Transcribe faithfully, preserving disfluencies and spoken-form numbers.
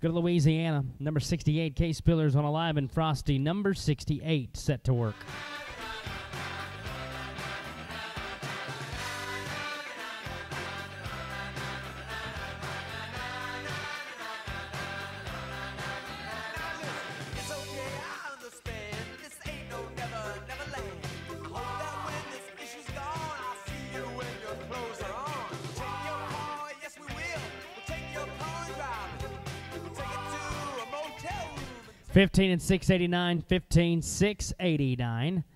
go to Louisiana. Number sixty-eight, Kaye Spillers on Alive and Frosty. Number sixty-eight, set to work. fifteen and six eighty-nine, fifteen six eighty-nine.